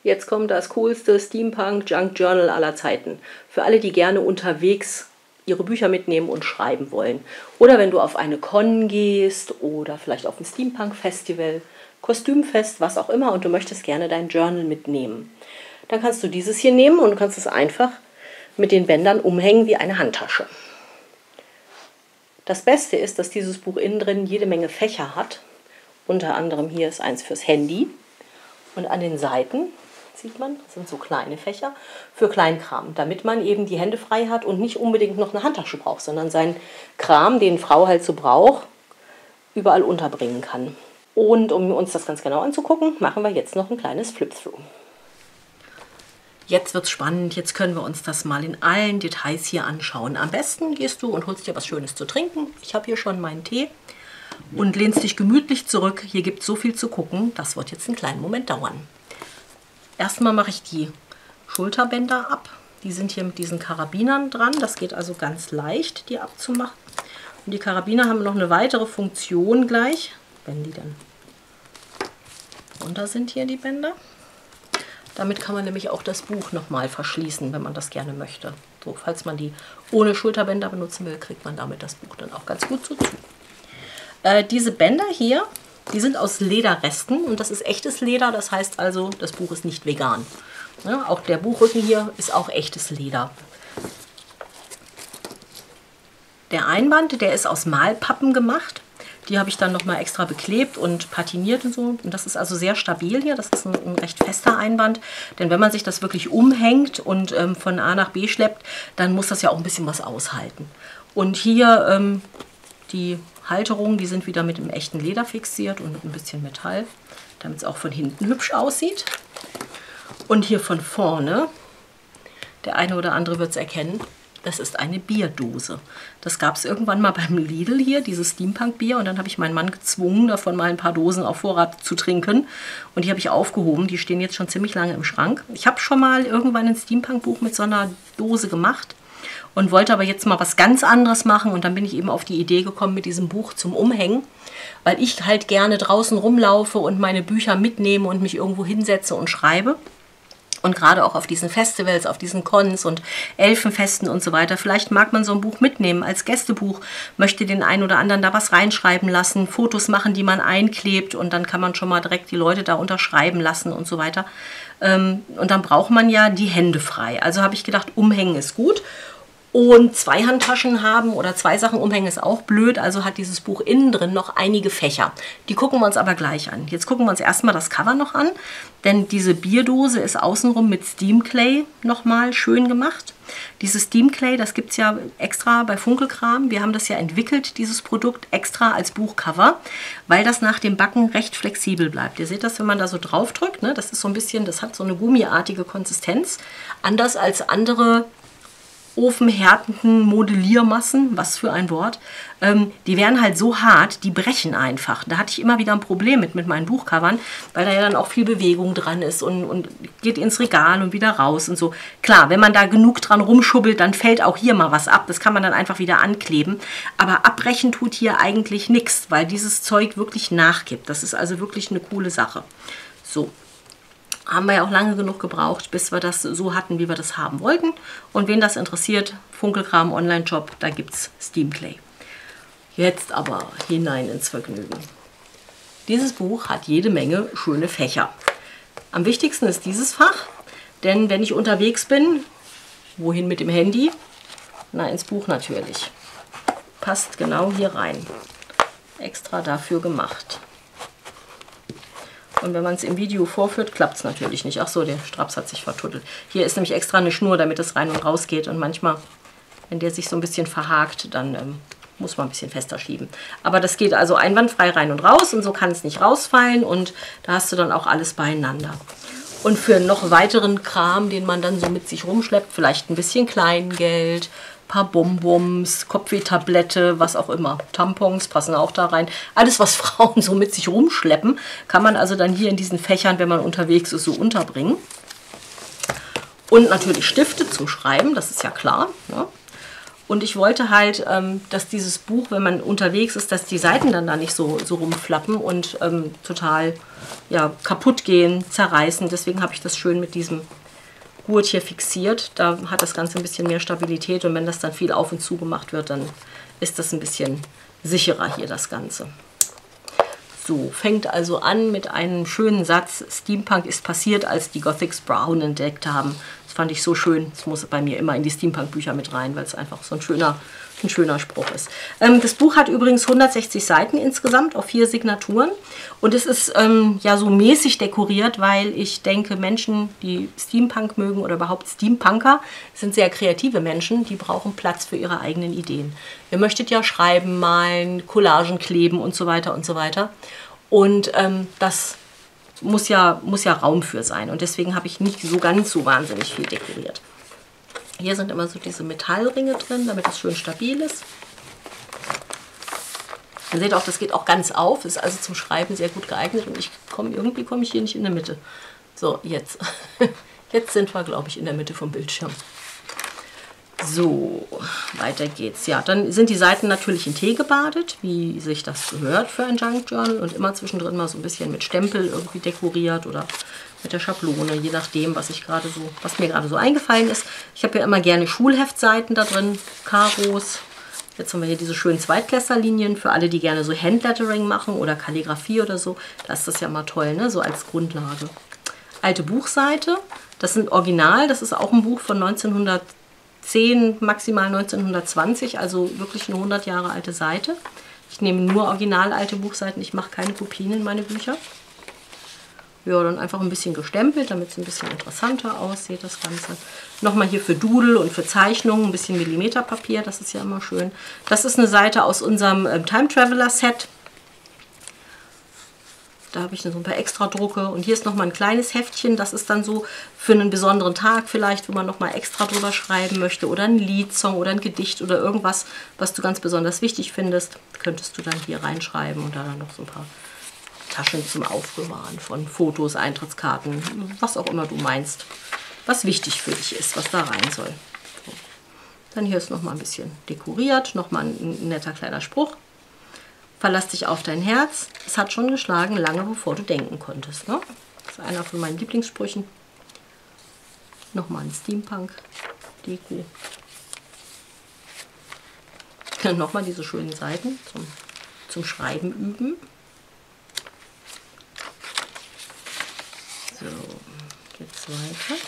jetzt kommt das coolste Steampunk Junk Journal aller Zeiten. Für alle, die gerne unterwegs ihre Bücher mitnehmen und schreiben wollen. Oder wenn du auf eine Con gehst oder vielleicht auf ein Steampunk-Festival, Kostümfest, was auch immer, und du möchtest gerne dein Journal mitnehmen. Dann kannst du dieses hier nehmen und kannst es einfach mit den Bändern umhängen wie eine Handtasche. Das Beste ist, dass dieses Buch innen drin jede Menge Fächer hat. Unter anderem hier ist eins fürs Handy. Und an den Seiten, sieht man, das sind so kleine Fächer für Kleinkram, damit man eben die Hände frei hat und nicht unbedingt noch eine Handtasche braucht, sondern seinen Kram, den Frau halt so braucht, überall unterbringen kann. Und um uns das ganz genau anzugucken, machen wir jetzt noch ein kleines Flip-Through. Jetzt wird's spannend, jetzt können wir uns das mal in allen Details hier anschauen. Am besten gehst du und holst dir was Schönes zu trinken. Ich habe hier schon meinen Tee und lehnst dich gemütlich zurück. Hier gibt es so viel zu gucken, das wird jetzt einen kleinen Moment dauern. Erstmal mache ich die Schulterbänder ab. Die sind hier mit diesen Karabinern dran. Das geht also ganz leicht, die abzumachen. Und die Karabiner haben noch eine weitere Funktion gleich, wenn die dann runter sind hier, die Bänder. Damit kann man nämlich auch das Buch nochmal verschließen, wenn man das gerne möchte. So, falls man die ohne Schulterbänder benutzen will, kriegt man damit das Buch dann auch ganz gut so zu. Diese Bänder hier, die sind aus Lederresten und das ist echtes Leder, das heißt also, das Buch ist nicht vegan. Ja, auch der Buchrücken hier ist auch echtes Leder. Der Einband, der ist aus Malpappen gemacht. Die habe ich dann nochmal extra beklebt und patiniert und so. Und das ist also sehr stabil hier. Das ist ein recht fester Einband. Denn wenn man sich das wirklich umhängt und von A nach B schleppt, dann muss das ja auch ein bisschen was aushalten. Und hier die Halterungen, die sind wieder mit dem echten Leder fixiert und mit ein bisschen Metall, damit es auch von hinten hübsch aussieht. Und hier von vorne, der eine oder andere wird es erkennen, das ist eine Bierdose. Das gab es irgendwann mal beim Lidl hier, dieses Steampunk-Bier. Und dann habe ich meinen Mann gezwungen, davon mal ein paar Dosen auf Vorrat zu trinken. Und die habe ich aufgehoben. Die stehen jetzt schon ziemlich lange im Schrank. Ich habe schon mal irgendwann ein Steampunk-Buch mit so einer Dose gemacht und wollte aber jetzt mal was ganz anderes machen. Und dann bin ich eben auf die Idee gekommen mit diesem Buch zum Umhängen, weil ich halt gerne draußen rumlaufe und meine Bücher mitnehme und mich irgendwo hinsetze und schreibe. Und gerade auch auf diesen Festivals, auf diesen Cons und Elfenfesten und so weiter. Vielleicht mag man so ein Buch mitnehmen als Gästebuch, möchte den einen oder anderen da was reinschreiben lassen, Fotos machen, die man einklebt und dann kann man schon mal direkt die Leute da unterschreiben lassen und so weiter. Und dann braucht man ja die Hände frei. Also habe ich gedacht, umhängen ist gut. Und zwei Handtaschen haben oder zwei Sachen umhängen ist auch blöd, also hat dieses Buch innen drin noch einige Fächer. Die gucken wir uns aber gleich an. Jetzt gucken wir uns erstmal das Cover noch an, denn diese Bierdose ist außenrum mit Steam Clay nochmal schön gemacht. Dieses Steam Clay, das gibt es ja extra bei Funkelkram. Wir haben das ja entwickelt, dieses Produkt, extra als Buchcover, weil das nach dem Backen recht flexibel bleibt. Ihr seht das, wenn man da so drauf drückt, ne? Das ist so ein bisschen, das hat so eine gummiartige Konsistenz, anders als andere ofenhärtenden Modelliermassen, was für ein Wort, die werden halt so hart, die brechen einfach. Da hatte ich immer wieder ein Problem mit meinen Buchcovern, weil da ja dann auch viel Bewegung dran ist und geht ins Regal und wieder raus und so. Klar, wenn man da genug dran rumschubbelt, dann fällt auch hier mal was ab. Das kann man dann einfach wieder ankleben. Aber abbrechen tut hier eigentlich nichts, weil dieses Zeug wirklich nachgibt. Das ist also wirklich eine coole Sache. So. Haben wir ja auch lange genug gebraucht, bis wir das so hatten, wie wir das haben wollten. Und wen das interessiert, Funkelkram Online-Shop, da gibt es Steam Clay. Jetzt aber hinein ins Vergnügen. Dieses Buch hat jede Menge schöne Fächer. Am wichtigsten ist dieses Fach, denn wenn ich unterwegs bin, wohin mit dem Handy? Na, ins Buch natürlich. Passt genau hier rein. Extra dafür gemacht. Und wenn man es im Video vorführt, klappt es natürlich nicht. Ach so, der Straps hat sich vertuttelt. Hier ist nämlich extra eine Schnur, damit es rein und raus geht. Und manchmal, wenn der sich so ein bisschen verhakt, dann muss man ein bisschen fester schieben. Aber das geht also einwandfrei rein und raus und so kann es nicht rausfallen. Und da hast du dann auch alles beieinander. Und für noch weiteren Kram, den man dann so mit sich rumschleppt, vielleicht ein bisschen Kleingeld, paar Bonbons, Kopfwehtablette, was auch immer. Tampons passen auch da rein. Alles, was Frauen so mit sich rumschleppen, kann man also dann hier in diesen Fächern, wenn man unterwegs ist, so unterbringen. Und natürlich Stifte zum Schreiben, das ist ja klar. Ne? Und ich wollte halt, dass dieses Buch, wenn man unterwegs ist, dass die Seiten dann da nicht so rumflappen und total ja, kaputt gehen, zerreißen. Deswegen habe ich das schön mit diesem Gurt hier fixiert. Da hat das Ganze ein bisschen mehr Stabilität und wenn das dann viel auf und zu gemacht wird, dann ist das ein bisschen sicherer hier, das Ganze. So, fängt also an mit einem schönen Satz: Steampunk ist passiert, als die Gothics Brown entdeckt haben. Das fand ich so schön. Das muss bei mir immer in die Steampunk-Bücher mit rein, weil es einfach so ein schöner Spruch ist. Das Buch hat übrigens 160 Seiten insgesamt auf 4 Signaturen. Und es ist ja so mäßig dekoriert, weil ich denke, Menschen, die Steampunk mögen oder überhaupt Steampunker, sind sehr kreative Menschen, die brauchen Platz für ihre eigenen Ideen. Ihr möchtet ja schreiben, malen, Collagen kleben und so weiter und so weiter. Und das muss ja Raum für sein. Und deswegen habe ich nicht so ganz so wahnsinnig viel dekoriert. Hier sind immer so diese Metallringe drin, damit es schön stabil ist. Ihr seht auch, das geht auch ganz auf, ist also zum Schreiben sehr gut geeignet und irgendwie komme ich hier nicht in der Mitte. So, jetzt. Jetzt sind wir, glaube ich, in der Mitte vom Bildschirm. So, weiter geht's. Ja, dann sind die Seiten natürlich in Tee gebadet, wie sich das gehört für ein Junk Journal und immer zwischendrin mal so ein bisschen mit Stempel irgendwie dekoriert oder mit der Schablone, je nachdem, was mir gerade so eingefallen ist. Ich habe ja immer gerne Schulheftseiten da drin, Karos. Jetzt haben wir hier diese schönen Zweitklässlerlinien für alle, die gerne so Handlettering machen oder Kalligrafie oder so. Da ist das ja mal toll, ne? So als Grundlage. Alte Buchseite, das sind Original, das ist auch ein Buch von 1910, maximal 1920, also wirklich eine 100 Jahre alte Seite. Ich nehme nur original alte Buchseiten, ich mache keine Kopien in meine Bücher. Ja, dann einfach ein bisschen gestempelt, damit es ein bisschen interessanter aussieht, das Ganze. Nochmal hier für Doodle und für Zeichnungen ein bisschen Millimeterpapier, das ist ja immer schön. Das ist eine Seite aus unserem Time Traveler Set. Da habe ich so ein paar extra Drucke. Und hier ist nochmal ein kleines Heftchen, das ist dann so für einen besonderen Tag vielleicht, wo man nochmal extra drüber schreiben möchte. Oder ein Liedsong oder ein Gedicht oder irgendwas, was du ganz besonders wichtig findest, könntest du dann hier reinschreiben und da dann noch so ein paar Taschen zum Aufbewahren von Fotos, Eintrittskarten, was auch immer du meinst, was wichtig für dich ist, was da rein soll. So. Dann hier ist nochmal ein bisschen dekoriert, nochmal ein netter kleiner Spruch. Verlass dich auf dein Herz, es hat schon geschlagen, lange bevor du denken konntest. Ne? Das ist einer von meinen Lieblingssprüchen. Nochmal ein Steampunk-Deko. Nochmal diese schönen Seiten zum Schreiben üben. So, geht's weiter.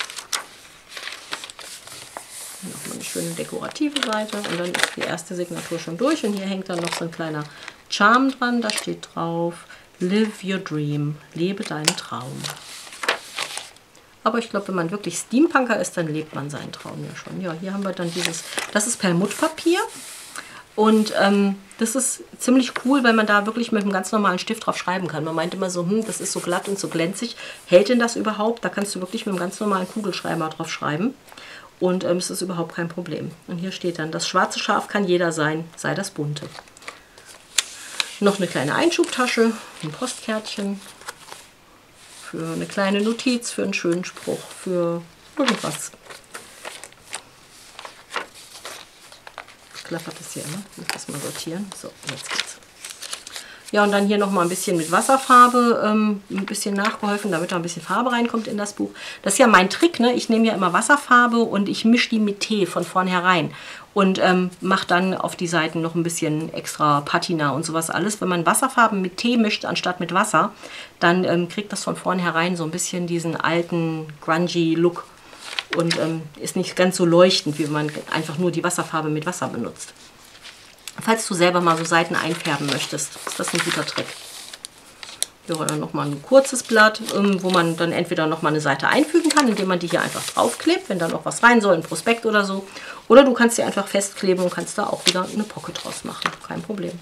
Nochmal eine schöne dekorative Seite und dann ist die erste Signatur schon durch und hier hängt dann noch so ein kleiner Charm dran, da steht drauf: Live your dream, lebe deinen Traum. Aber ich glaube, wenn man wirklich Steampunker ist, dann lebt man seinen Traum ja schon. Ja, hier haben wir dann das ist Perlmuttpapier. Und das ist ziemlich cool, weil man da wirklich mit einem ganz normalen Stift drauf schreiben kann. Man meint immer so, das ist so glatt und so glänzig. Hält denn das überhaupt? Da kannst du wirklich mit einem ganz normalen Kugelschreiber drauf schreiben. Und es ist überhaupt kein Problem. Und hier steht dann: Das schwarze Schaf kann jeder sein, sei das bunte. Noch eine kleine Einschubtasche, ein Postkärtchen. Für eine kleine Notiz, für einen schönen Spruch, für irgendwas. Klappert das hier immer. Ich muss das mal sortieren. So, jetzt geht's. Ja, und dann hier nochmal ein bisschen mit Wasserfarbe, ein bisschen nachgeholfen, damit da ein bisschen Farbe reinkommt in das Buch. Das ist ja mein Trick, ne? Ich nehme ja immer Wasserfarbe und ich mische die mit Tee von vornherein. Und mache dann auf die Seiten noch ein bisschen extra Patina und sowas alles. Wenn man Wasserfarben mit Tee mischt, anstatt mit Wasser, dann kriegt das von vornherein so ein bisschen diesen alten, grungy Look. Und ist nicht ganz so leuchtend, wie wenn man einfach nur die Wasserfarbe mit Wasser benutzt. Falls du selber mal so Seiten einfärben möchtest, ist das ein guter Trick. Ja, dann nochmal ein kurzes Blatt, wo man dann entweder nochmal eine Seite einfügen kann, indem man die hier einfach draufklebt, wenn da noch was rein soll, ein Prospekt oder so. Oder du kannst sie einfach festkleben und kannst da auch wieder eine Pocket draus machen. Kein Problem.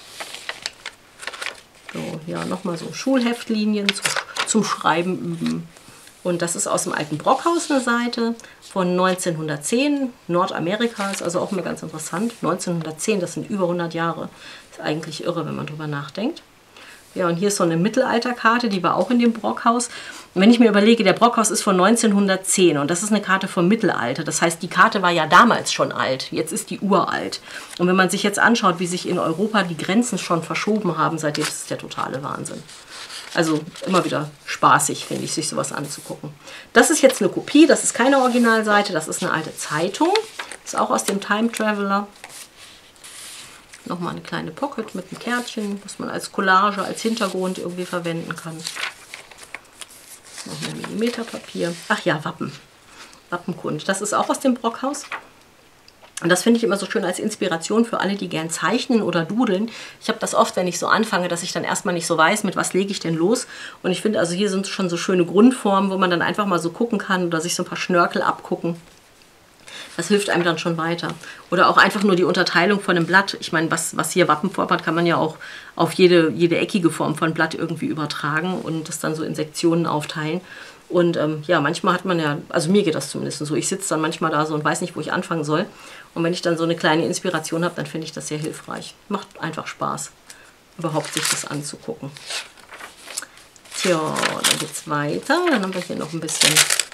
So, ja, nochmal so Schulheftlinien zum Schreiben üben. Und das ist aus dem alten Brockhaus eine Seite von 1910, Nordamerika, ist also auch mal ganz interessant. 1910, das sind über 100 Jahre. Ist eigentlich irre, wenn man drüber nachdenkt. Ja, und hier ist so eine Mittelalterkarte, die war auch in dem Brockhaus. Und wenn ich mir überlege, der Brockhaus ist von 1910 und das ist eine Karte vom Mittelalter. Das heißt, die Karte war ja damals schon alt. Jetzt ist die uralt. Und wenn man sich jetzt anschaut, wie sich in Europa die Grenzen schon verschoben haben, seitdem ist es der totale Wahnsinn. Also immer wieder spaßig, finde ich, sich sowas anzugucken. Das ist jetzt eine Kopie, das ist keine Originalseite, das ist eine alte Zeitung. Ist auch aus dem Time Traveler. Nochmal eine kleine Pocket mit einem Kärtchen, was man als Collage, als Hintergrund irgendwie verwenden kann. Noch mehr Millimeterpapier. Ach ja, Wappen. Wappenkund. Das ist auch aus dem Brockhaus. Und das finde ich immer so schön als Inspiration für alle, die gern zeichnen oder dudeln. Ich habe das oft, wenn ich so anfange, dass ich dann erstmal nicht so weiß, mit was lege ich denn los. Und ich finde, also hier sind schon so schöne Grundformen, wo man dann einfach mal so gucken kann oder sich so ein paar Schnörkel abgucken. Das hilft einem dann schon weiter. Oder auch einfach nur die Unterteilung von einem Blatt. Ich meine, was hier Wappenform hat, kann man ja auch auf jede eckige Form von Blatt irgendwie übertragen und das dann so in Sektionen aufteilen. Und ja, manchmal hat man ja, also mir geht das zumindest so, ich sitze dann manchmal da so und weiß nicht, wo ich anfangen soll. Und wenn ich dann so eine kleine Inspiration habe, dann finde ich das sehr hilfreich. Macht einfach Spaß, überhaupt sich das anzugucken. Tja, dann geht es weiter. Dann haben wir hier noch ein bisschen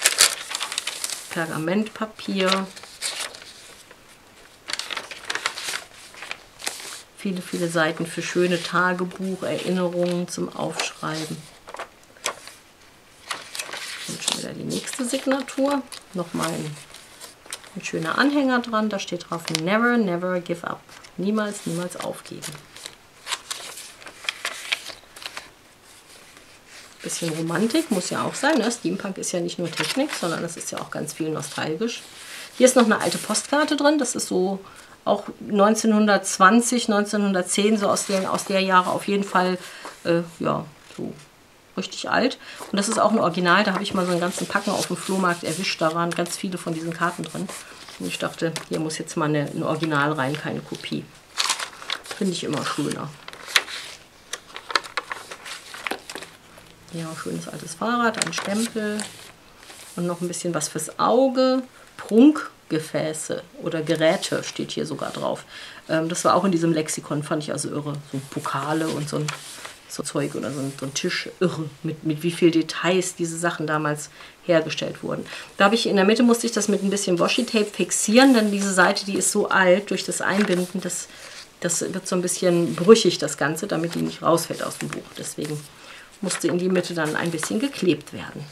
Pergamentpapier. Viele, viele Seiten für schöne Tagebucherinnerungen zum Aufschreiben. Und schon wieder die nächste Signatur. Nochmal ein schöner Anhänger dran. Da steht drauf: Never, never give up. Niemals, niemals aufgeben. Bisschen Romantik muss ja auch sein. Ne? Steampunk ist ja nicht nur Technik, sondern es ist ja auch ganz viel nostalgisch. Hier ist noch eine alte Postkarte drin. Das ist so auch 1920, 1910, so aus der Jahre auf jeden Fall, ja, so richtig alt. Und das ist auch ein Original, da habe ich mal so einen ganzen Packen auf dem Flohmarkt erwischt. Da waren ganz viele von diesen Karten drin. Und ich dachte, hier muss jetzt mal ein Original rein, keine Kopie. Finde ich immer schöner. Ja, schönes altes Fahrrad, ein Stempel und noch ein bisschen was fürs Auge. Prunkgefäße oder Geräte steht hier sogar drauf. Das war auch in diesem Lexikon, fand ich also irre. So Pokale und so Zeug oder so ein Tisch, irre, mit wie viel Details diese Sachen damals hergestellt wurden. Da habe ich in der Mitte, musste ich das mit ein bisschen Washi-Tape fixieren, denn diese Seite, die ist so alt, durch das Einbinden, das wird so ein bisschen brüchig, das Ganze, damit die nicht rausfällt aus dem Buch. Deswegen musste in die Mitte dann ein bisschen geklebt werden.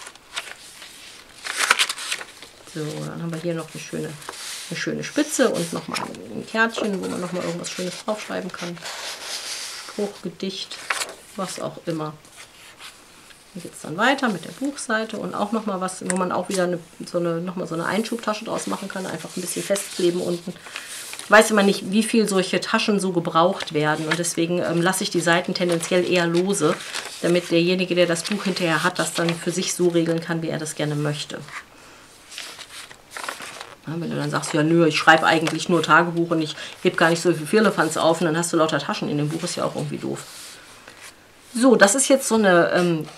So, dann haben wir hier noch eine schöne Spitze und nochmal ein Kärtchen, wo man nochmal irgendwas Schönes draufschreiben kann. Spruch, Gedicht, was auch immer. Dann geht es dann weiter mit der Buchseite und auch nochmal was, wo man auch wieder nochmal so eine Einschubtasche draus machen kann. Einfach ein bisschen festkleben unten. Ich weiß immer nicht, wie viel solche Taschen so gebraucht werden und deswegen lasse ich die Seiten tendenziell eher lose, damit derjenige, der das Buch hinterher hat, das dann für sich so regeln kann, wie er das gerne möchte. Ja, wenn du dann sagst, ja nö, ich schreibe eigentlich nur Tagebuch und ich hebe gar nicht so viel Firlefanz auf und dann hast du lauter Taschen in dem Buch, ist ja auch irgendwie doof. So, das ist jetzt so ein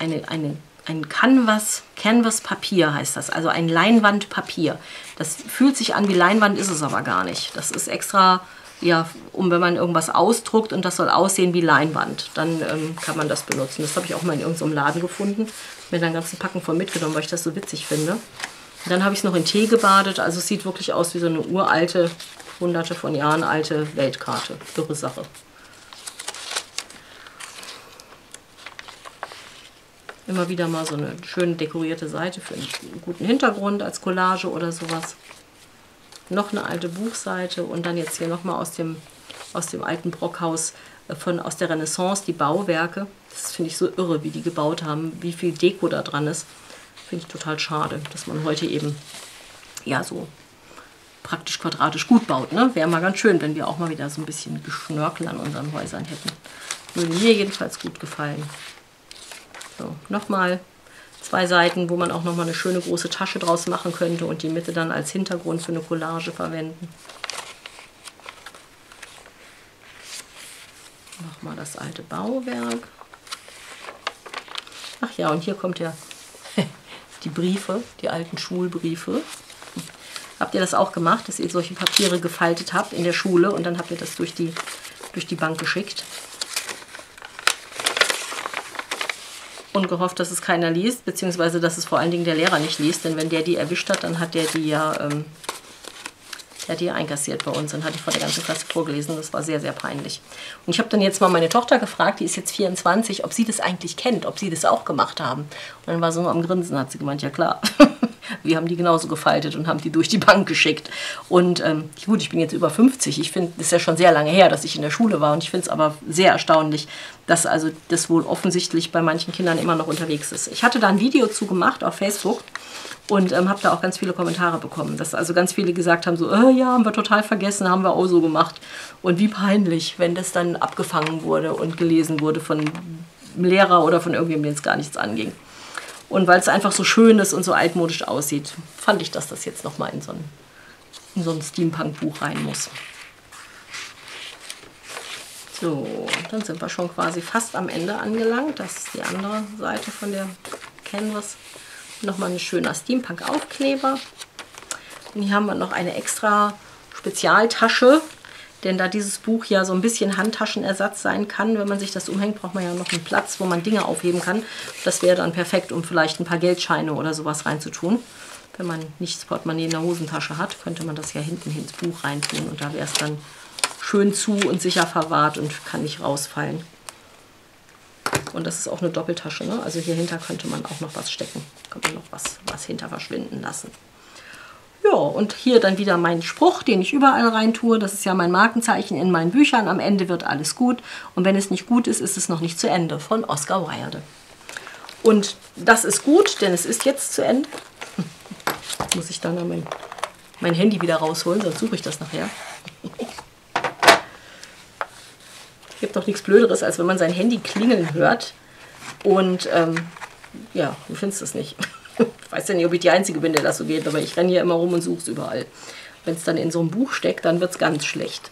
Canvas-Papier heißt das, also ein Leinwandpapier. Das fühlt sich an wie Leinwand, ist es aber gar nicht. Das ist extra, ja, wenn man irgendwas ausdruckt und das soll aussehen wie Leinwand, dann kann man das benutzen. Das habe ich auch mal in irgendeinem Laden gefunden, mir dann einen ganzen Packen von mitgenommen, weil ich das so witzig finde. Und dann habe ich es noch in Tee gebadet, also es sieht wirklich aus wie so eine uralte, hunderte von Jahren alte Weltkarte. Irre Sache. Immer wieder mal so eine schön dekorierte Seite für einen guten Hintergrund als Collage oder sowas. Noch eine alte Buchseite und dann jetzt hier nochmal aus dem alten Brockhaus aus der Renaissance die Bauwerke. Das finde ich so irre, wie die gebaut haben, wie viel Deko da dran ist. Finde ich total schade, dass man heute eben ja so praktisch quadratisch gut baut. Ne? Wäre mal ganz schön, wenn wir auch mal wieder so ein bisschen Geschnörkel an unseren Häusern hätten. Würde mir jedenfalls gut gefallen. So, nochmal 2 Seiten, wo man auch nochmal eine schöne große Tasche draus machen könnte und die Mitte dann als Hintergrund für eine Collage verwenden. Nochmal das alte Bauwerk. Ach ja, und hier kommt ja die Briefe, die alten Schulbriefe. Habt ihr das auch gemacht, dass ihr solche Papiere gefaltet habt in der Schule und dann habt ihr das durch die Bank geschickt? und gehofft, dass es keiner liest, beziehungsweise dass es vor allen Dingen der Lehrer nicht liest, denn wenn der die erwischt hat, dann hat der die ja einkassiert bei uns und hat die vor der ganzen Klasse vorgelesen. Das war sehr, sehr peinlich. Und ich habe dann jetzt mal meine Tochter gefragt, die ist jetzt 24, ob sie das eigentlich kennt, ob sie das auch gemacht haben. Und dann war sie nur am Grinsen, hat sie gemeint, ja klar. Wir haben die genauso gefaltet und haben die durch die Bank geschickt. Und gut, ich bin jetzt über 50. Ich finde, das ist ja schon sehr lange her, dass ich in der Schule war. Und ich finde es aber sehr erstaunlich, dass also das wohl offensichtlich bei manchen Kindern immer noch unterwegs ist. Ich hatte da ein Video zu gemacht auf Facebook. Und habe da auch ganz viele Kommentare bekommen, dass also ganz viele gesagt haben, so, ja, haben wir total vergessen, haben wir auch so gemacht. Und wie peinlich, wenn das dann abgefangen wurde und gelesen wurde von einem Lehrer oder von irgendjemandem, dem es gar nichts anging. Und weil es einfach so schön ist und so altmodisch aussieht, fand ich, dass das jetzt nochmal in so ein Steampunk-Buch rein muss. So, dann sind wir schon quasi fast am Ende angelangt. Das ist die andere Seite von der Canvas. Nochmal ein schöner Steampunk-Aufkleber. Und hier haben wir noch eine extra Spezialtasche, denn da dieses Buch ja so ein bisschen Handtaschenersatz sein kann, wenn man sich das umhängt, braucht man ja noch einen Platz, wo man Dinge aufheben kann. Das wäre dann perfekt, um vielleicht ein paar Geldscheine oder sowas reinzutun. Wenn man nicht das Portemonnaie in der Hosentasche hat, könnte man das ja hinten ins Buch reintun und da wäre es dann schön zu und sicher verwahrt und kann nicht rausfallen. Und das ist auch eine Doppeltasche, ne? Also hier hinter könnte man auch noch was stecken. Kann man noch was hinter verschwinden lassen. Ja, und hier dann wieder mein Spruch, den ich überall rein tue. Das ist ja mein Markenzeichen in meinen Büchern. Am Ende wird alles gut. Und wenn es nicht gut ist, ist es noch nicht zu Ende. Von Oscar Wilde. Und das ist gut, denn es ist jetzt zu Ende. Jetzt muss ich dann mein Handy wieder rausholen, sonst suche ich das nachher. Es gibt doch nichts Blöderes, als wenn man sein Handy klingeln hört. Und ja, du findest es nicht. Ich weiß ja nicht, ob ich die Einzige bin, der das so geht, aber ich renne hier immer rum und suche es überall. Wenn es dann in so einem Buch steckt, dann wird es ganz schlecht.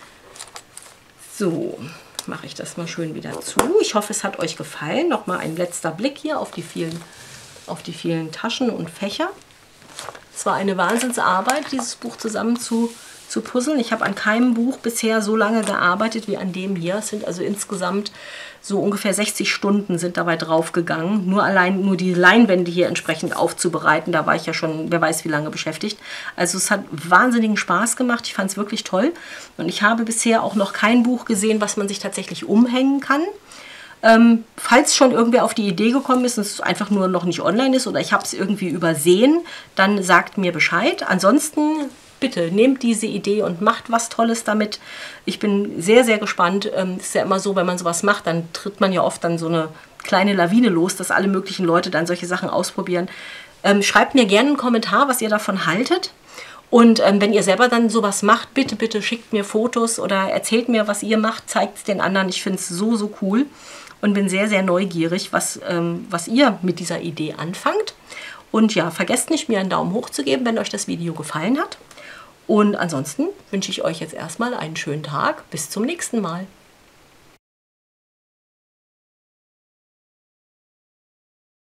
So, mache ich das mal schön wieder zu. Ich hoffe, es hat euch gefallen. Nochmal ein letzter Blick hier auf die vielen Taschen und Fächer. Es war eine Wahnsinnsarbeit, dieses Buch zusammen zu puzzeln. Ich habe an keinem Buch bisher so lange gearbeitet wie an dem hier. Es sind also insgesamt so ungefähr 60 Stunden sind dabei draufgegangen. Nur die Leinwände hier entsprechend aufzubereiten. Da war ich ja schon, wer weiß wie lange beschäftigt. Also es hat wahnsinnigen Spaß gemacht. Ich fand es wirklich toll. Und ich habe bisher auch noch kein Buch gesehen, was man sich tatsächlich umhängen kann. Falls schon irgendwer auf die Idee gekommen ist und es einfach nur noch nicht online ist oder ich habe es irgendwie übersehen, dann sagt mir Bescheid. Ansonsten bitte nehmt diese Idee und macht was Tolles damit. Ich bin sehr, sehr gespannt. Es ist ja immer so, wenn man sowas macht, dann tritt man ja oft dann so eine kleine Lawine los, dass alle möglichen Leute dann solche Sachen ausprobieren. Schreibt mir gerne einen Kommentar, was ihr davon haltet. Und wenn ihr selber dann sowas macht, bitte, bitte schickt mir Fotos oder erzählt mir, was ihr macht, zeigt es den anderen. Ich finde es so, so cool und bin sehr, sehr neugierig, was ihr mit dieser Idee anfangt. Und ja, vergesst nicht, mir einen Daumen hoch zu geben, wenn euch das Video gefallen hat. Und ansonsten wünsche ich euch jetzt erstmal einen schönen Tag. Bis zum nächsten Mal.